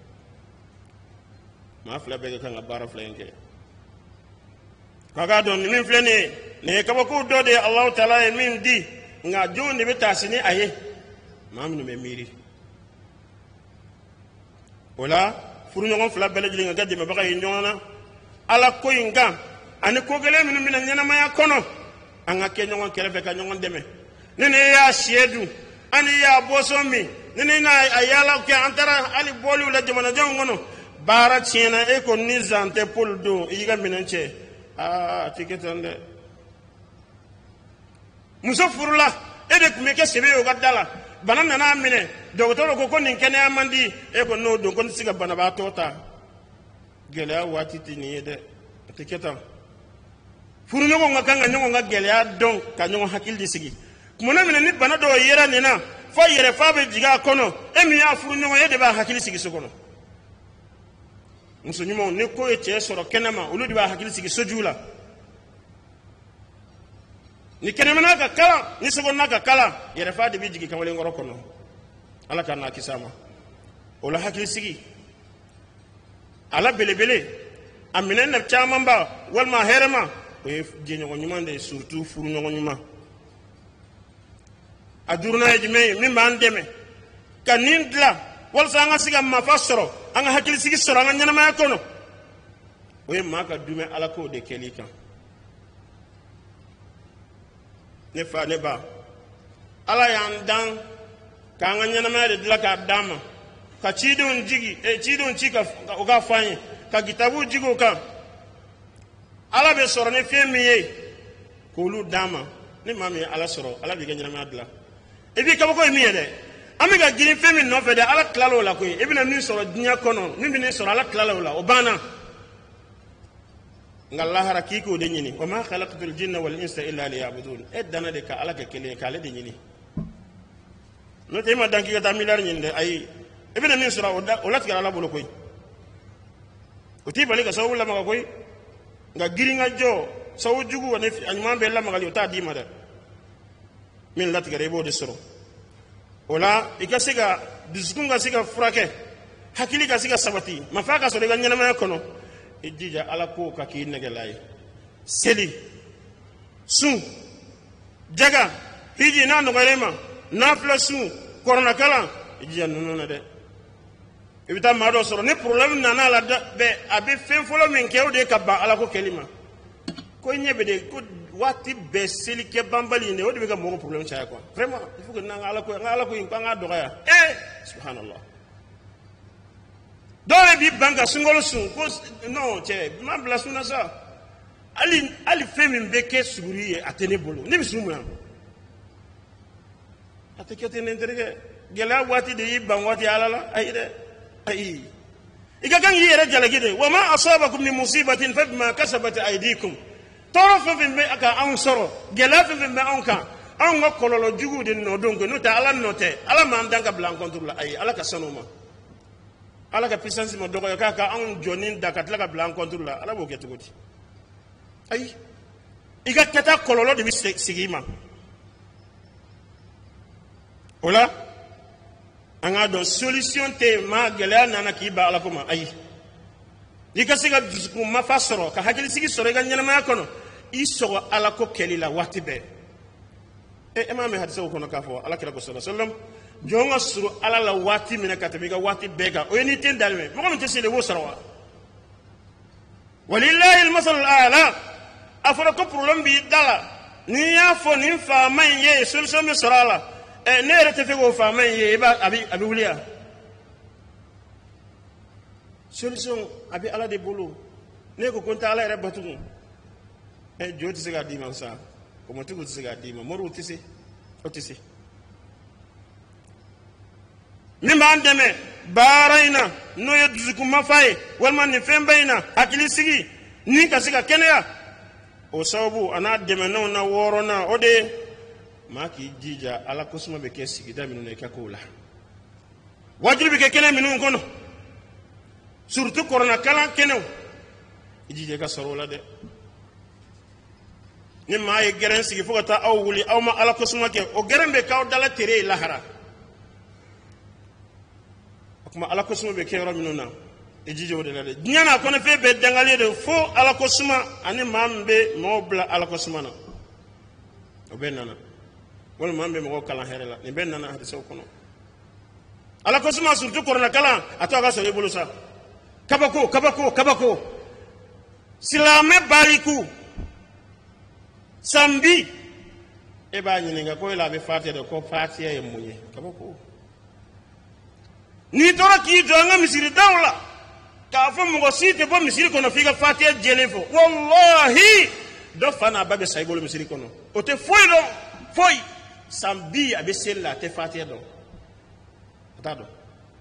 maa fila bɛɛ ka kan ka baara fila in kɛ k'a k'a dɔn min filɛ nin ye nin ye kabako dɔ de ye Allahu taala ye min di nka jɔn de bɛ taa sini a ye maa minnu bɛ miiri o la furuɲɔgɔn fila bɛɛ lajɛlen ka kɛ dɛmɛbaga ye ɲɔgɔn na ala ko in kan ani ko gɛlɛn minnu bɛna ɲɛnamaya kɔnɔ an ka kɛ ɲɔgɔn kɛrɛfɛ ka ɲɔgɔn dɛmɛ ni ne y'a siyɛ dun ani y'a bɔsɔn min ni ne n'a a yaala kɛ an taara hali bɔliw la jamanadenw kɔnɔ baara tiɲɛna e ko ni zan tɛ poli don i y'i ka minɛn cɛ aa a tɛ kɛ tan dɛ muso furula e de tun bɛ kɛ sɛbɛ ye o ka da la bana nana minɛ dɔgɔtɔrɔ ko ko nin kɛnɛya man di e ko n'o don ko ne tɛ se ka banabaatɔ ta gɛlɛya waati tɛ nin ye dɛ a tɛ kɛ tan furuɲɔgɔnw ka kan ka ɲɔgɔn ka gɛlɛya dɔn ka ɲɔgɔn hakili de sigi kumana minɛ ni bana dɔw yera nin na fo yɛrɛfa bɛ jigin a kɔnɔ e min y'a furuɲɔgɔn e de b'a hakili sigi so kɔnɔ muso ɲumanw ni ko ye cɛ sɔrɔ kɛnɛma olu de b'a hakili sigi sojugu la ni kɛnɛmana ka kalan ni sokɔnɔna ka kalan yɛrɛfa de bɛ jigin kamalenkɔrɔ kɔnɔ ala ka n'a kisi a ma o la hakili sigi ala belebele a minɛn na caman ba walima a hɛrɛma o ye jɛɲɔgɔn ɲuman de ye surtout furuɲɔgɔn ɲuman a duurunan ye jumɛn ye min b'an dɛmɛ ka nin dilan walasa an ka se ka mafa sɔrɔ an ka hakili sigi sɔrɔ an ka ɲɛnamaya kɔnɔ o ye maa ka dumɛ ala k'o de kɛli kan ne fa ne ba ala y'an dan k'an ka ɲɛnamaya de dilan k'a d'an ma ka cidenw jigi eh, cidenw ci ka o ka f'an ye ka kitabu jigi o kan ala bɛ sɔrɔ ni fɛn min ye k'olu d'an ma ni maa min ye ala sɔrɔ ala b'i ka ɲɛnamaya dilan i b'i kabako ye min ye dɛ an bɛ ka girin fɛn min nɔfɛ dɛ ala tilala o la koyi i bɛna min sɔrɔ diɲɛ kɔnɔ min bɛ ne sɔrɔ ala tilala o la o banna nka lahara k'i k'o de ɲini wa ma khalaqtul jinna wal insa illa liya'budun e danna de ka ala kɛ kelen ye k'ale de ɲini n'o tɛ e ma dan k'i ka taa miliyari ɲini dɛ ayi i bɛna min sɔrɔ o latigɛra ala bolo koyi o t'i bali ka sababu lamaga koyi nka girin ka jɔ sababu jugu ani a ɲuman bɛɛ lamagali o t'a d'i ma dɛ min latigɛra i b'o de sɔrɔ o la i ka se ka dusukun ka se ka furakɛ hakili ka se ka sabati mafa ka sɔrɔ i ka ɲɛnamaya kɔnɔ i jija ala ko ka k'i nɛgɛla ye seli sun jaga hiji n'a nɔgɔyara i ma nafila sun kɔrɔnakalan i jija ninnu na dɛ i bɛ taa maa dɔ sɔrɔ ni problème nana a la bɛɛ a bɛ fɛn fɔlɔ min kɛ o de ye ka ban ala ko kɛli ma ko i ɲɛ bɛ de ko waati bɛɛ seli kɛ banbali in de o de bɛ ka mɔgɔ problème caya quoi vraiment il faut que n'an ka ala ko an ka ala ko in ko an k'a dɔgɔya eh subhanallah dɔw ye bi ban ka sunkalo sun ko non cɛ n ma bila sun na sa hali hali fɛn min bɛ kɛ suguri ye a tɛ ne bolo ne bɛ sun mun na a tɛ kɛ ten ne n terikɛ gɛlɛya waati de y'i ban waati ala la ayi dɛ ayi i ka kan k'i yɛrɛ jalaki de wa ma asabakum min musibatin fa bima kasabat aydikum tɔɔrɔ fɛn fɛn bɛ ka anw sɔrɔ gɛlɛya fɛn fɛn bɛ anw kan anw ka kɔlɔlɔ juguw de nɔ don ko n'o tɛ ala nɔ tɛ ala m'an dan ka bila an kɔntoro la ayi ala ka sanu ma ala ka puissance ma dɔgɔya k'a ka anw jɔni da ka tila ka bila an kɔntoro la ala b'o kɛ cogo di ayi i ka kɛta kɔlɔlɔ de bɛ sigi i ma o la an k'a dɔn solution tɛ yen maa gɛlɛya nana k'i ba ala ko ma ayi i ka se ka dusukun mafa sɔrɔ ka hakilisigi sɔrɔ i ka ɲɛnamaya kɔnɔ i sɔgɔ ala ko kɛli la waati bɛɛ e e m'a mɛn hadisaw kɔnɔ k'a fɔ ala kira ko sallallahu alaihi wasallam jɔn ka surun ala la waati minɛ ka tɛmɛ i ka waati bɛɛ kan o ye n'i tɛ dalimɛ mɔgɔ min tɛ se de b'o sɔrɔ wa walilahi almasalul a'la a fɔra ko problème b'i da la n'i y'a fɔ nin faama in ye solution bɛ sɔrɔ a la ɛ ne yɛrɛ tɛ fɛ k'o faama in ye i b'a a bɛ a bɛ wuli yan solution a bɛ ala de bolo ne ko ko n tɛ ala yɛrɛ batugu ɛ jo tɛ se k'a d'i ma sa kɔmɔtigiw tɛ se k'a d'i ma moriw tɛ se o tɛ se min b'an dɛmɛ baara in na n'o ye dusukunmafa ye walima nin fɛnba in na hakili sigi ni ka se ka kɛnɛya o sababu a n'a dɛmɛnenw na wɔɔrɔnan o de ye maa k'i jija ala kosuma bɛ kɛ sigida minnu na i ka kow la wajibi bɛ kɛ kɛnɛ minnu kɔnɔ surtout kɔrɔna kalan kɛnɛw i jija i ka sɔrɔ o la dɛ ni maa ye gɛrɛn sigi fo ka taa aw wuli aw ma ala kosuma kɛ o gɛrɛn bɛ k'aw dala tere ye lahara o kuma ala kosuma bɛ kɛ yɔrɔ minnu na i jija o de la dɛ diɲɛ na kɔnɔ fɛn bɛɛ dangalen de fo ala kosuma ani maa min bɛ mɔgɔw bila ala kosuma na o bɛɛ nana walima maa min bɛ mɔgɔw kalan hɛrɛ la nin bɛɛ nana hadisaw kɔnɔ ala kosuma surtout kɔrɔna kalan a to a ka sɔrɔ i bolo sa kabako kabako kabako silamɛ bariku sambi e b'a ɲininka ko e la a bɛ fatiha de ko fatiha ye mun ye kabako n'i tora k'i jɔ an ka misiridaw la k'a fɔ mɔgɔ si tɛ bɔ misiri kɔnɔ f'i ka fatiha jɛlen fɔ wallahi dɔ fa n'a ba bɛ sa i bolo misiri kɔnɔ o tɛ foyi dɔn foyi sambi a bɛ seli la a tɛ fatiha dɔn a t'a dɔn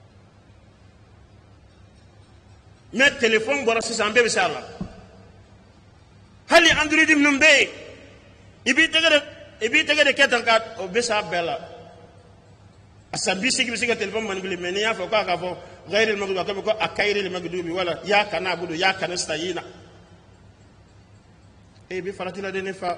mais téléphone bɔra sisan an bɛɛ bɛ se a la hali android minnu bɛ yen i b'i tɛgɛ de i b'i tɛgɛ de kɛ tan ka o bɛ se a bɛɛ la a san bi seegin bɛ se ka téléphone manipulé mais n'i y'a fɔ k'a ka fɔ gayiril magdubi a ko ko a kayiril magdubi wala ya kana abudu ya kana stayina e bɛ farati la de ne fa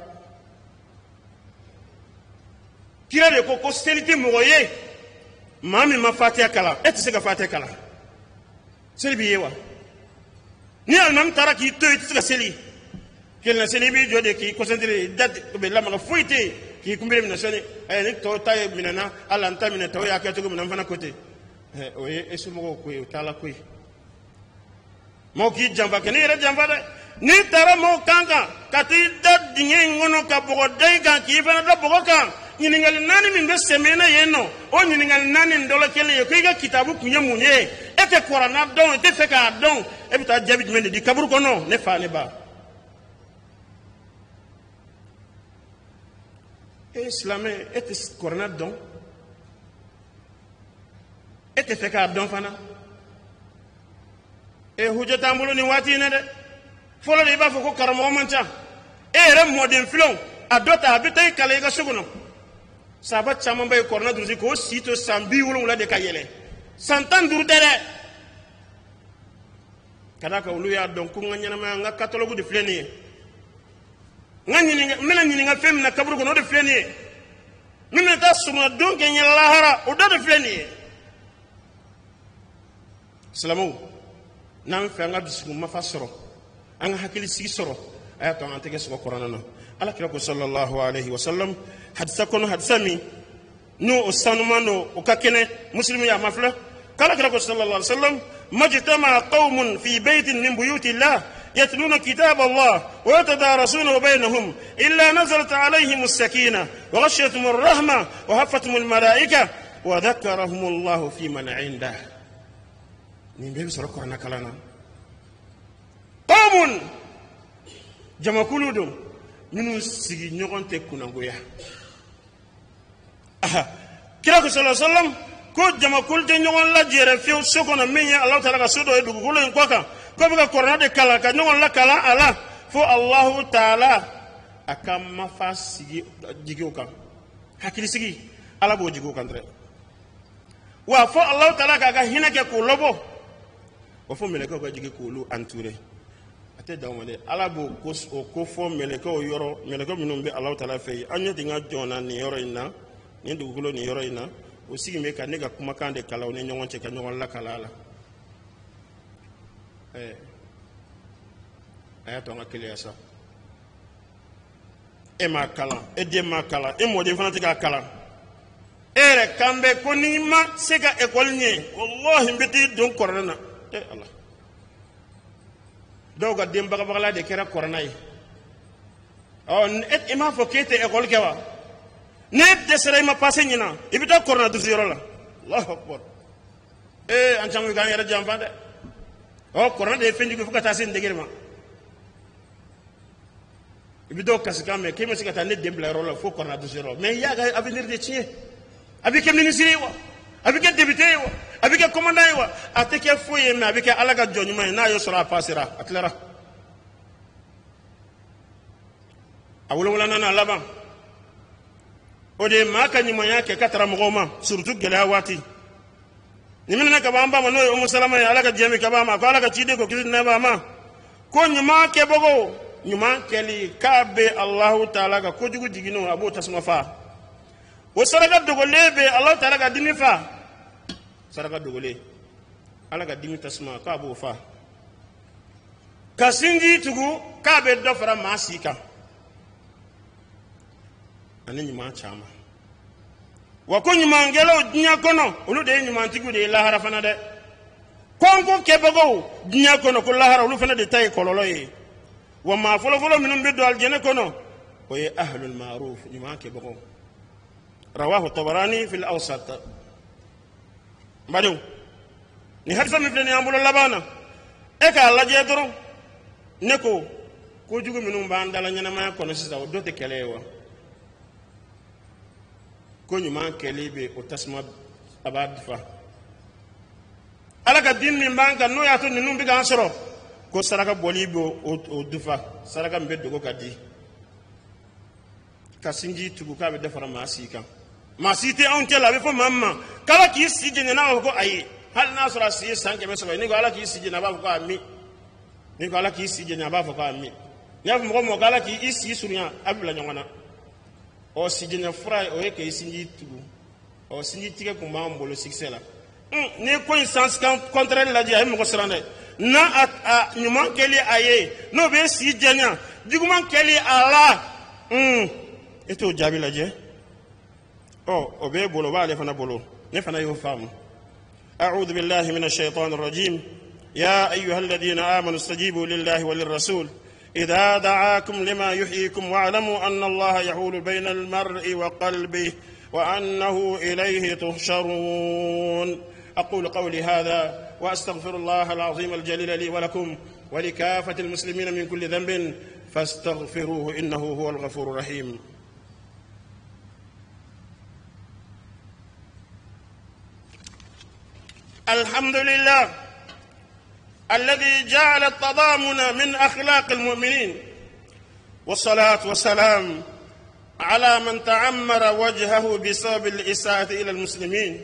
kira de ko ko seli tɛ mɔgɔ ye maa min ma fatiha kalan e tɛ se ka fatiha kalan seli b'i ye wa ni alimami taara k'i to yen i tɛ se ka seli kelen seli i b'i jɔ de k'i concentré date bɛ lamaga foyi tɛ yen k'i kunbere minɛ sɔnni ɛ ni tɔw ta ye minɛna ala n ta minɛ tɔw y'a kɛ cogo min na n fana ko ten ɛ o ye e somɔgɔw ko ye o t'ala ko ye maaw k'i janfa kɛ n'i yɛrɛ janfa dɛ n'i taara maaw kan kan ka t'i da dingɛ in kɔnɔ ka bɔgɔ da i kan k'i fana da bɔgɔ kan ɲininkali naani min bɛ sɛmɛnɛ yen nɔ o ɲininkali naani dɔ la kelen ye ko i ka kitabu kun ye mun ye e tɛ kuranna dɔn e tɛ fɛ k'a dɔn e bɛ taa jaabi jumɛn de di kaburu kɔnɔ ne fa ne ba e silamɛ e tɛ kuranna dɔn e tɛ fɛ k'a dɔn fana e hujja t'an bolo nin waati in na dɛ fɔlɔ de i b'a fɔ ko karamɔgɔ man ca e yɛrɛ mɔden filanw a dɔ ta a bɛ taa i kalan i ka so kɔnɔ sahaba caman bɛ kuranna durusi k'o si to san bi wolonwula de ka yɛlɛ san tan duuru tɛ dɛ ka d'a kan olu y'a dɔn ko n ka ɲɛnamaya n ka katɔlɔgu de filɛ nin ye n ka ɲininka n bɛna ɲininka fɛn min na kaburu kɔnɔ o de filɛ nin ye min bɛna taa sɔgɔma don kɛ n ɲɛ lahara o dɔ de filɛ nin ye silamɛw n'an fɛ an ka dusukun mafa sɔrɔ an ka hakili sigi sɔrɔ a y'a to an tɛgɛ sɔgɔ kuranna na ala kira ko sallallahu alaihi wa sallam hadisa kɔnɔ hadisa min n'o o sanuman don o ka kɛnɛ muslimu y'a ma filɛ k'ala kira ko sallallahu alaihi wa sallam majtama qawmun fi baytin min buyuti llah يتلون كتاب الله ويتدارسونه بينهم إلا نزلت عليهم السكينة وغشيتهم الرحمة وهفتهم الملائكة وذكرهم الله في من عنده من بيبي سرقوا عنا كلانا قوم جمع كلودهم من سيجي نغن تكون أقويا كلاك صلى الله عليه وسلم ko jama kul te ɲɔgɔn lajɛrɛ fiyewu so kɔnɔ min ye alahu taala ka so dɔ ye dugukolo in kɔ kan ko bɛ ka kɔrɔna de kalan ka ɲɔgɔn lakalan a la fo alahu taala a ka mafa sigi jigiw kan hakili sigi ala b'o jigiw kan dɛ wa fo alahu taala k'a ka hinɛ kɛ k'o lɔbɔ wa fo mɛlɛkɛw ka jigi k'olu entouré a tɛ dan o ma dɛ ala b'o ko o ko fɔ mɛlɛkɛw yɔrɔ mɛlɛkɛ minnu bɛ alahu taala fɛ yen an ɲɛ tɛ n ka jɔn na nin yɔrɔ in na nin dugukolo nin yɔrɔ in na o sigi bɛ ka ne ka kumakan de kalan o ni ɲɔgɔn cɛ ka ɲɔgɔn lakala a la ɛɛ a y'a to an ka keleya sa e m'a kalan e den m'a kalan e mɔden fana tɛ k'a kalan e yɛrɛ kan bɛ ko n'i ma se ka ekɔli ɲɛ wallahi n bɛ t'i don kɔrɔnɛ na e ala dɔw ka den bagabagala de kɛra kɔrɔnɛ ye ɔ e m'a fɔ k'e tɛ ekɔli kɛ wa ne dɛsɛra i ma passe ɲina i bɛ taa kɔrɔna dusu yɔrɔ la Allahu akbar ee an caman k'an yɛrɛ janfa dɛ ɔ kɔrɔna de ye fɛn jugu fo ka taa se nin degere ma i bɛ dɔw kasikan mɛn k'e ma se ka taa ne den bila yɔrɔ la fo kɔrɔna dusu yɔrɔ mais i y'a ka avenir de tiɲɛ a bɛ kɛ ministre ye wa a bɛ kɛ député ye wa a bɛ kɛ commandant ye wa a tɛ kɛ foyi ye mais a bɛ kɛ ala ka jɔn ɲuman ye n'a y'o sɔrɔ a passera a tilara a wolonwula nana a laban o de maa ka ɲumanya kɛ ka tara mɔgɔw ma surtout gɛlɛya waati ni minɛ ka b'an ba ma n'o ye Umu Salama ye ala ka jɛmi ka b'a ma ko ala ka ciden ko kisi nɛ b'a ma ko ɲuman kɛbagaw ɲuman kɛli k'a bɛ Alahu Taala ka kojugu jiginnu a b'o tasuma fa o saraka dogolen bɛ Alahu Taala ka dimi fa saraka dogolen ala ka dimi tasuma k'a b'o fa ka sinji tugu k'a bɛ dɔ fara maa si kan ani ɲuman caman wa ko ɲumankɛlaw diɲɛ kɔnɔ olu de ye ɲumantigiw de ye lahara fana dɛ kɔnko kɛbagaw diɲɛ kɔnɔ ko lahara olu fana de ta ye kɔlɔlɔ ye wa maa fɔlɔfɔlɔ minnu bɛ don alijɛnɛ kɔnɔ o ye ahlul ma'ruf ɲuman kɛbagaw rawahu Tabarani fil awsat badenw ni hadisa min filɛ nin y'an bolo laban na e k'a lajɛ dɔrɔn ne ko kojugu minnu b'an dala ɲɛnamaya kɔnɔ sisan o dɔ tɛ kɛlɛ ye wa ko ɲuman kɛli bɛ o tasuma a b'a difa ala ka din min b'an kan n'o y'a to ninnu bɛ k'an sɔrɔ ko saraka bɔli bɛ o difa saraka min bɛ dogo ka di ka sinji tugu k'a bɛ dɔ fara maa si kan maa si tɛ anw cɛ la a bɛ fɔ maa min ma k'ala k'i si jɛɲɛ n'a b'a fɔ ko ayi hali n'a sɔrɔ a si ye san kɛmɛ saba ye ni ko ala k'i si jɛɲɛ a b'a fɔ ko a mi ni ko ala k'i si jɛɲɛ a b'a fɔ ko a mi n'i y'a fɔ mɔgɔ mɔgɔ k'ala k'i si surunya a bɛ bila ɲɔgɔn na o si jɛɲɛ fura o ye k'i sinji tugu o sinji tigɛ kun b'an bolo sikisɛ la ni ko in sans contraire lajɛ a ye mɔgɔ siran dɛ n'a a ɲuman kɛli a ye n'o bɛ si jɛɲɛ juguman kɛli a la e t'o jaabi lajɛ ɔ o b'e bolo o b'ale fana bolo ne fana y'o faamu أعوذ بالله من الشيطان الرجيم يا أيها الذين آمنوا استجيبوا لله وللرسول إذا دعاكم لما يحييكم واعلموا أن الله يحول بين المرء وقلبه وأنه إليه تحشرون أقول قولي هذا وأستغفر الله العظيم الجليل لي ولكم ولكافة المسلمين من كل ذنب فاستغفروه إنه هو الغفور الرحيم الحمد لله الذي جعل التضامن من أخلاق المؤمنين والصلاة والسلام على من تعمر وجهه بسبب الإساءة إلى المسلمين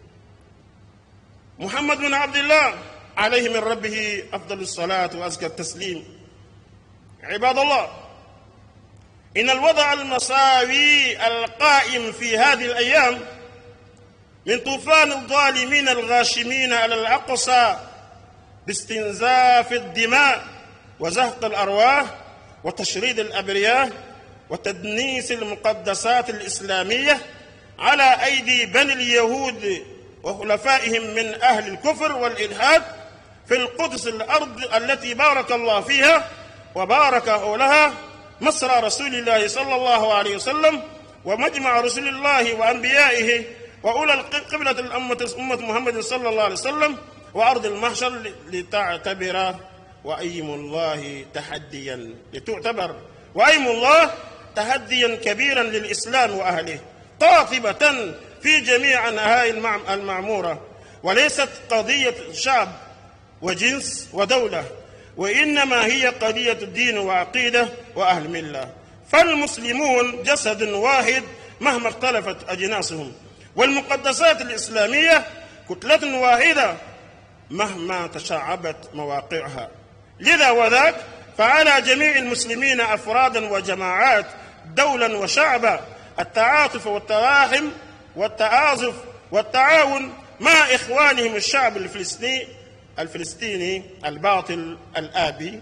محمد بن عبد الله عليه من ربه أفضل الصلاة وأزكى التسليم عباد الله إن الوضع المساوي القائم في هذه الأيام من طوفان الظالمين الغاشمين على الأقصى باستنزاف الدماء وزهق الأرواح وتشريد الأبرياء وتدنيس المقدسات الإسلامية على أيدي بني اليهود وخلفائهم من أهل الكفر والإلحاد في القدس الأرض التي بارك الله فيها وبارك حولها مصرى رسول الله صلى الله عليه وسلم ومجمع رسول الله وأنبيائه وأولى قبلة الأمة أمة محمد صلى الله عليه وسلم وأرض المحشر لتعتبر وأيم الله تحديا لتعتبر وأيم الله تحديا كبيرا للإسلام وأهله قاطبة في جميع أنحاء المعمورة وليست قضية شعب وجنس ودولة وإنما هي قضية الدين وعقيدة وأهل ملة فالمسلمون جسد واحد مهما اختلفت أجناسهم والمقدسات الإسلامية كتلة واحدة مهما تشعبت مواقعها لذا وذاك فعلى جميع المسلمين أفرادا وجماعات دولا وشعبا التعاطف والتراحم والتعاطف والتعاون مع إخوانهم الشعب الفلسطيني الفلسطيني الباطل الآبي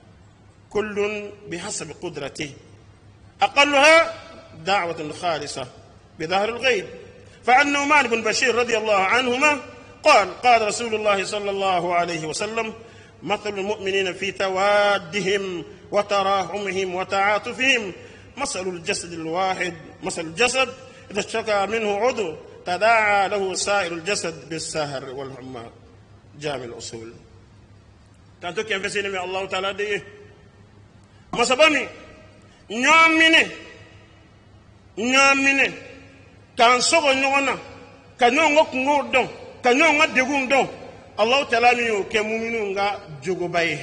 كل بحسب قدرته أقلها دعوة خالصة بظهر الغيب فعن نعمان بن بشير رضي الله عنهما قال قال رسول الله صلى الله عليه وسلم مثل المؤمنين في توادهم وتراحمهم وتعاطفهم مثل الجسد الواحد مثل الجسد إذا اشتكى منه عضو تداعى له سائر الجسد بالسهر والحمى جامع الأصول تانتو كيف سينمي الله تعالى دي مسبني نعمني نعمني كان سوغ نيونا كان نيونا كنور دون كان نيونا ديغون دون الله تعالى ميو كمؤمنون غا جوغو باي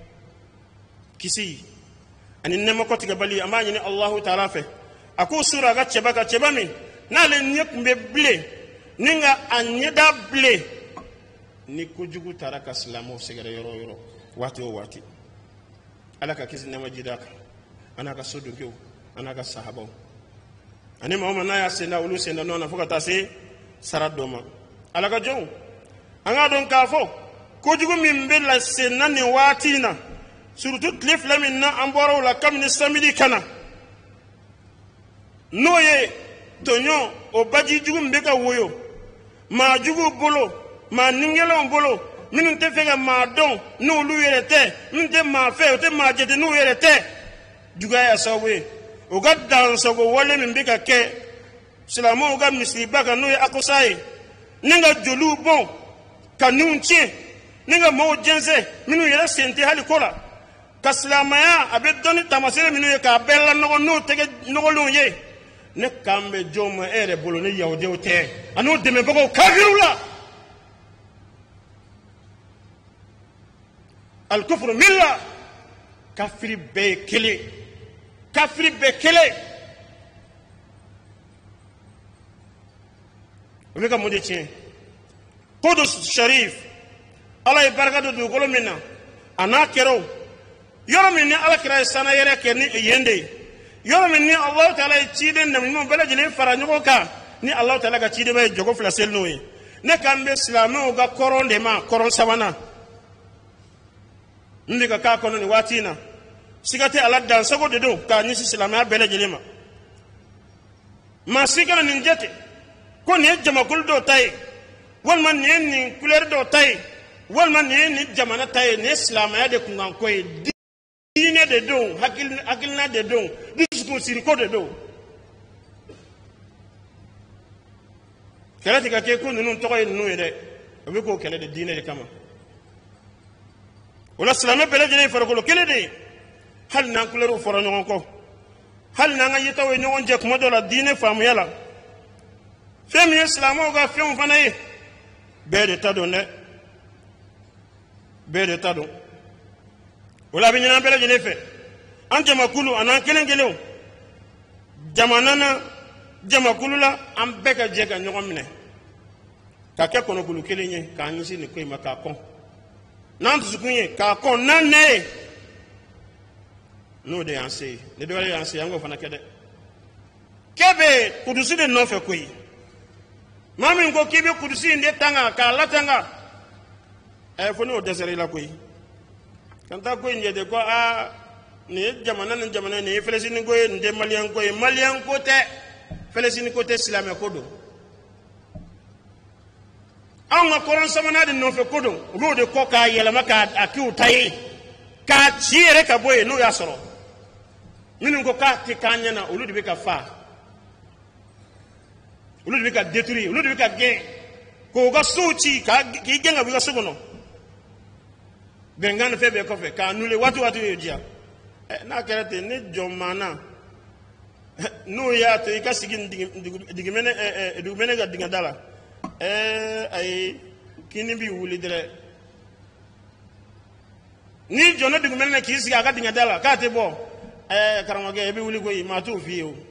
كيسي أن إنما كنت قبلي أماني الله تعالى فيه أكو سورة غا تشبا غا تشبا مين n'ale ɲɛ kun bɛ bilen ni nka a ɲɛda bilen ni kojugu taara ka silamɛw sɛgɛrɛ yɔrɔ o yɔrɔ waati o waati ala ka kisi nɛɛma jida kan an'a ka sodugew an'a ka sahabaw ani maa o maa n'a y'a senda olu senda ɲɔgɔn na fo ka taa se sara dɔ ma ala ka jɔnw an k'a dɔn k'a fɔ kojugu min bɛ lase na nin waati in na surtout tile fila min na an bɔra o la kabini samedi ka na n'o ye tɔɲɔ o baji jugu min bɛ ka woyo maa juguw bolo maa ningɛlɛnw bolo minnu tɛ fɛ ka maa dɔn n'olu yɛrɛ tɛ minnu tɛ maa fɛ o tɛ maa jate n'u yɛrɛ tɛ juguya y'a sababu ye o ka dansago wale min bɛ ka kɛ silamɛw ka misiriba kan n'o ye akosa ye ni ka joliw bɔn ka niw tiɲɛ ni ka maaw jɛnsɛn minnu yɛrɛ sen tɛ hali ko la ka silamɛya a bɛ dɔn ni taamasere minnu ye k'a bɛɛ lanɔgɔ n'o tɛgɛ nɔgɔlenw ye ne kan bɛ jɔn ma e yɛrɛ bolo ni yahudiw tɛ ani o dɛmɛbagaw kafiriw la alikufuru milla kafiri bɛɛ ye kelen kafiri bɛɛ kelen o bɛ ka mun de tiɲɛ Qudus Sharif ala ye barika don dugukolo min na a n'a kɛraw yɔrɔ min ni alakira ye sana yɛrɛ kɛ ni yen de ye yɔrɔ min ni Alahu Taala ye ciden nabiɲumanw bɛɛ lajɛlen fara ɲɔgɔn kan ni Alahu Taala ka ciden bɛ jogo fila seli n'o ye ne kan bɛ silamɛw ka kɔrɔn de ma kɔrɔn sabanan n bɛ ka k'a kɔnɔ nin waati in na siga tɛ ala dansago de don k'a ɲɛsin silamɛya bɛɛ lajɛlen ma maa si kana nin jate ko nin ye jamakulu dɔw ta ye walima nin ye nin kulɛri dɔw ta ye walima nin ye nin jamana ta ye nin ye silamɛya de kunkan ko ye diinɛ de don hakilina de don dusukun siriko de don kɛlɛ tɛ ka kɛ ko ninnu tɔgɔ ye ninnu ye dɛ o bɛ k'o kɛlɛ de diinɛ de kama o la silamɛ bɛɛ lajɛlen ye farikolo kelen de ye hali n'an kulɛriw fɔra ɲɔgɔn kɔ hali n'an ka yetaw ye ɲɔgɔn jɛ kuma dɔ la diinɛ faamuya la fɛn min ye silamɛw ka fɛnw fana ye bɛɛ de ta don dɛ bɛɛ de ta don o la a bɛ ɲini an bɛɛ lajɛlen fɛ an jamakulu a n'an kelen kelenw jamana na jamakulu la an bɛɛ ka jɛ ka ɲɔgɔn minɛ ka kɛ kɔnɔkulu kelen ye k'an ɲɛsin nin ko in ma k'a kɔn n'an dusukun ye k'a kɔn n'an nɛ ye n'o de y'an se ye ni dɔwɛrɛ y'an se ye an k'o fana kɛ dɛ k'e bɛ kudusi de nɔfɛ koyi maa min ko k'i bɛ kudusi in de tanga k'a latanga ɛ fo n'o dɛsɛra i la koyi kan taa ko in jɛ de ko aa nin ye jamana ni jamana nin ye Falasini ko ye nin tɛ maliyɛn ko ye maliyɛn ko tɛ Falasini ko tɛ silamɛ ko don anw ka kɔrɔn sabanan de nɔfɛ ko don u b'o de kɔ k'a yɛlɛma k'a k'u ta ye k'a ci yɛrɛ ka bɔ yen n'o y'a sɔrɔ minnu ko k'a tɛ k'an ɲɛna olu de bɛ ka fa olu de bɛ ka détruire olu de bɛ ka gɛn k'u ka sow ci k'i gɛn ka bɔ i ka so kɔnɔ bɛnkan ni fɛn bɛɛ kɔfɛ k'a nule waati waati y'o diya n'a kɛra ten ne jɔn maana n'o y'a to i ka sigi dugumɛnɛ dugumɛnɛ ka dingɛ da la ɛɛ ayi kini b'i wuli dɛrɛ n'i jɔnna dugumɛnɛ na k'i sigi a ka dingɛ da la k'a tɛ bɔ ɛɛ karamɔgɔkɛ i bɛ wuli koyi maa t'o f'i ye o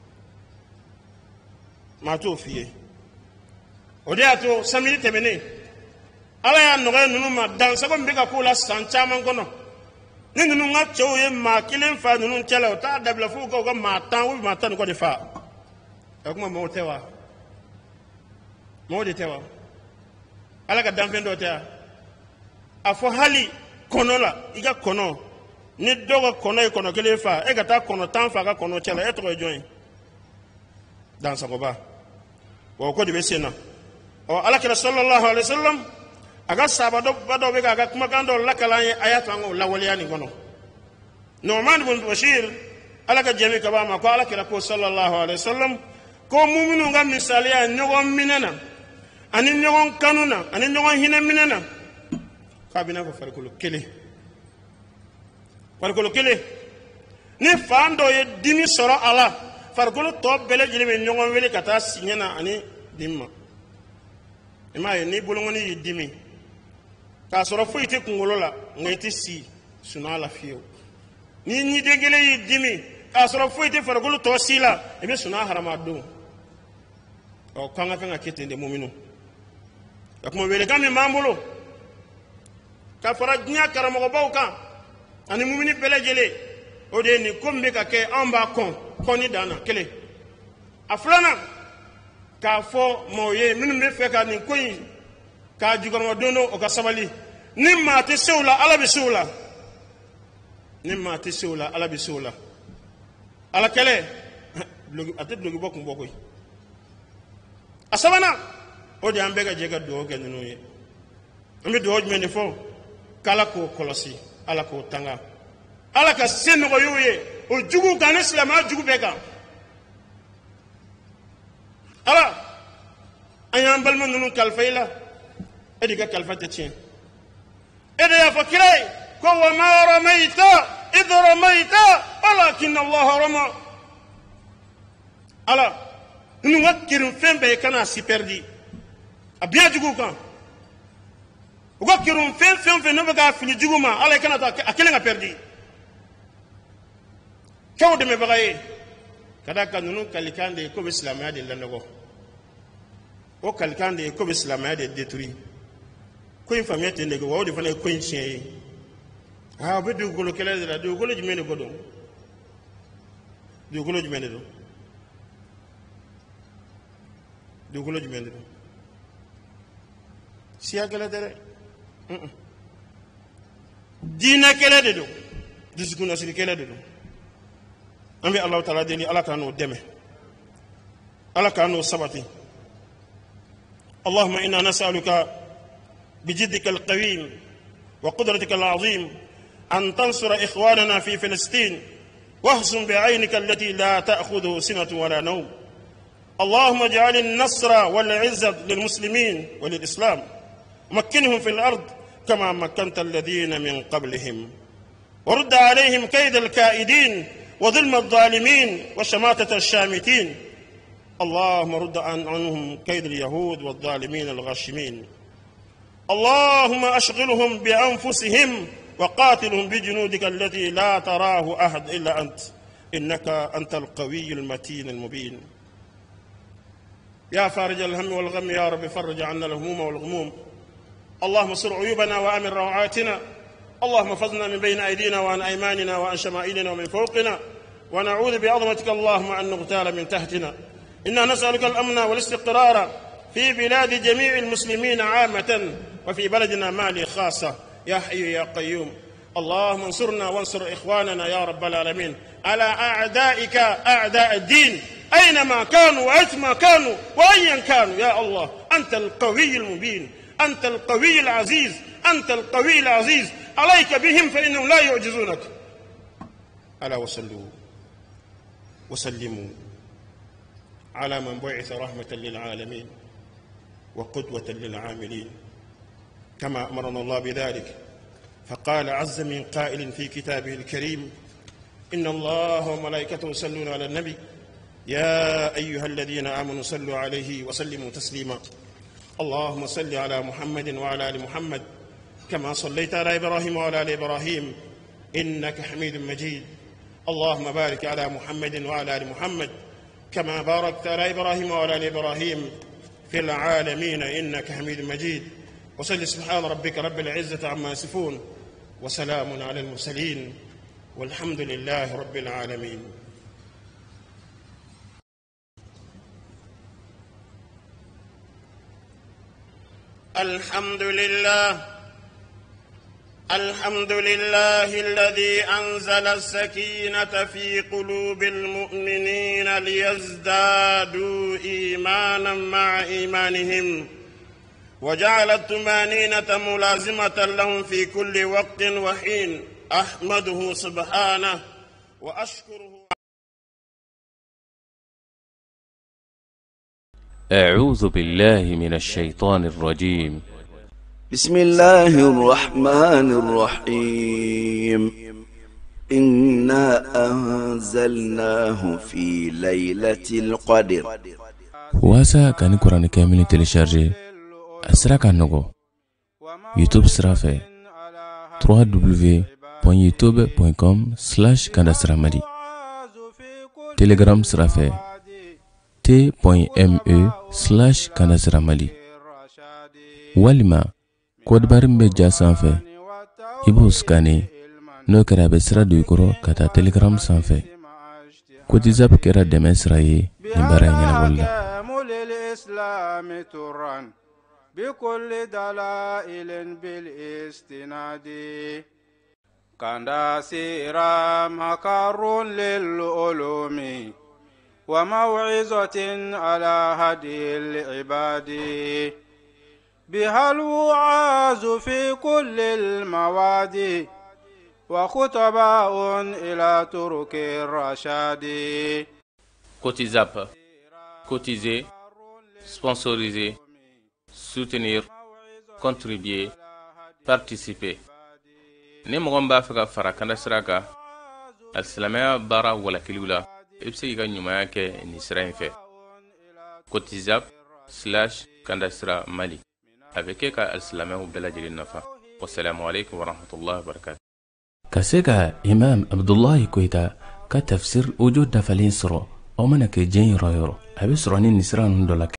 maa t'o f'i ye o de y'a to samedi tɛmɛnen ala y'a nɔgɔya ninnu ma dansago min bɛ ka k'o la san caman kɔnɔ ni ninnu ka cɛw ye maa kelen fa ninnu cɛ la o t'a dabila fo ka u ka maa tan ou maa tan ni kɔ de fa o kuma maaw tɛ wa maaw de tɛ wa ala ka danfɛn dɔ tɛ wa a fɔ hali kɔnɔ la i ka kɔnɔ ni dɔw ka kɔnɔ ye kɔnɔ kelen fa e ka taa kɔnɔ tan fa a ka kɔnɔ cɛ la e tɔgɔ ye jɔn ye dansagoba wa o ko de bɛ sen na ɔ alakira sallallahu alaihi wa sallam a ka sahaba dɔ dɔ bɛ k'a ka kumakan dɔ lakalan ye a y'a to an k'o lawaleya nin kɔnɔ Nu'man ibn Bashir ala ka jɛmi ka bɔ a ma ko alakira ko sallallahu alaihi wa sallam ko muminun ka misaliya ɲɔgɔn minɛ na ani ɲɔgɔn kanu na ani ɲɔgɔn hinɛ minɛ na k'a bɛ n'a fɔ farikolo kelen farikolo kelen ni fan dɔ ye dimi sɔrɔ a la farikolo tɔ bɛɛ lajɛlen bɛ ɲɔgɔn wele ka taa si ɲɛ na ani dimi ma i m'a ye ni bolokɔni y'i dimi k'a sɔrɔ foyi tɛ kunkolo la nka i tɛ si sunɔgɔ la fiyewu ni ɲiden kelen y'i dimi k'a sɔrɔ foyi tɛ farikolo tɔ si la i bɛ sunɔgɔ harama don o kanga fenga ketende mu'minu akuma wele kam mambulo ka fara dunya karamo bawka ani mu'mini belajele o de ni kombe ka ke amba kon koni dana kele aflana ka fo moye minu me fe ka ni koyi ka jugormo dono o ka sabali nimma te sewla ala bi sewla nimma te sewla ala bi sewla ala kele blogi ate blogi bokum bokoy asabana o de ambega jega do ke nunu ye ambi do jmene fo kala ko kolosi ala ko tanga ala ka sen ko yoye o jugu kan islam a jugu beka ala ayam balma nunu kalfayla edika kalfata tien ede ya fakirai ko wa ma ramaita id ramaita walakin allah rama ala nu wakirin fembe kana si perdi abia jugu kan wakirin fem fem fem no ga fili jugu ma ala kana ta akele nga perdi kaw de me bagaye kada kan nu kalikande ko islamaya de lanago o kalikande ko islamaya de détruit ko in famille te nego wawde fana ko in chien ha be du golo kele de la du golo jumene godo du golo jumene do du golo jumene do siya kele dere mm dina kele de do disguna siri kele de do ambi allah taala deni ala kanu deme ala kanu sabati اللهم إنا نسألك بجدك القويم وقدرتك العظيم أن تنصر إخواننا في فلسطين واحسن بعينك التي لا تأخذه سنة ولا نوم. اللهم اجعل النصر والعزة للمسلمين وللإسلام مكنهم في الأرض كما مكنت الذين من قبلهم ورد عليهم كيد الكائدين وظلم الظالمين وشماتة الشامتين. اللهم رد عنهم كيد اليهود والظالمين الغاشمين. اللهم أشغلهم بأنفسهم وقاتلهم بجنودك التي لا تراه أحد إلا أنت إنك أنت القوي المتين المبين. يا فارج الهم والغم يا رب فرج عنا الهموم والغموم. اللهم استر عيوبنا وأمن روعاتنا. اللهم فضنا من بين أيدينا وعن أيماننا وعن شمائلنا ومن فوقنا ونعوذ بعظمتك اللهم أن نغتال من تحتنا. إنا نسألك الأمن والاستقرار في بلاد جميع المسلمين عامة وفي بلدنا مالي خاصة يا حي يا قيوم. اللهم انصرنا وانصر إخواننا يا رب العالمين على أعدائك أعداء الدين أينما كانوا وأيثما كانوا وأيا كانوا يا الله. أنت القوي المبين، أنت القوي العزيز، أنت القوي العزيز. عليك بهم فإنهم لا يعجزونك. ألا وصلوا وسلموا على من بعث رحمة للعالمين وقدوة للعاملين كما أمرنا الله بذلك. فقال عز من قائل في كتابه الكريم: إن الله وملائكته يصلون على النبي يا أيها الذين آمنوا صلوا عليه وسلموا تسليما. اللهم صل على محمد وعلى آل محمد كما صليت على إبراهيم وعلى آل إبراهيم إنك حميد مجيد. اللهم بارك على محمد وعلى آل محمد كما باركت على إبراهيم وعلى آل إبراهيم في العالمين إنك حميد مجيد. وصل سبحان ربك رب العزة عما يصفون وسلام على المرسلين والحمد لله رب العالمين. الحمد لله الحمد لله الذي أنزل السكينة في قلوب المؤمنين ليزدادوا إيمانا مع إيمانهم وجعل الطمأنينة ملازمة لهم في كل وقت وحين. أحمده سبحانه وأشكره. أعوذ بالله من الشيطان الرجيم. بسم الله الرحمن الرحيم. إنا أنزلناه في ليلة القدر. واسا كان قرآن كامل تلشارجي أسرع كان نغو يوتيوب سرافة دبليو دبليو دبليو دوت يوتيوب دوت كوم سلاش كان سرامري. تيليجرام سرافة t.me slash kanasira mali walima kodbar meja sanfɛ i b'o scanner n'o kɛra a bɛ sira don i kɔrɔ ka taa telegram sanfɛ Kotizap kɛra dɛmɛ sira ye nin baara in ɲɛnabɔli la بكل دلائل بالاستناد كان سيرا مكر للعلوم وموعظة على هدي العباد بها الوعاظ في كل المواد وخطباء إلى ترك الرشاد. Kotizap, cotiser, sponsoriser, soutenir, contribuer, participer. Ni mɔgɔ min b'a fɛ ka fara kanda sira kan alisilamɛya baara walakiliw la i bɛ se k'i ka ɲumanya kɛ nin sira in fɛ Kotizap slash kanda sira mali a bɛ kɛ ka alisilamɛw bɛɛ lajɛlen nafa. Wassalamu alaikum warahmatullahi wabarakatuh. ka se ka Imam Abdullahi Koyita ka tafsir o jo dafalen sɔrɔ o mana kɛ diɲɛ yɔrɔ yɔrɔ a bɛ sɔrɔ ni nin sira ninnu dɔ la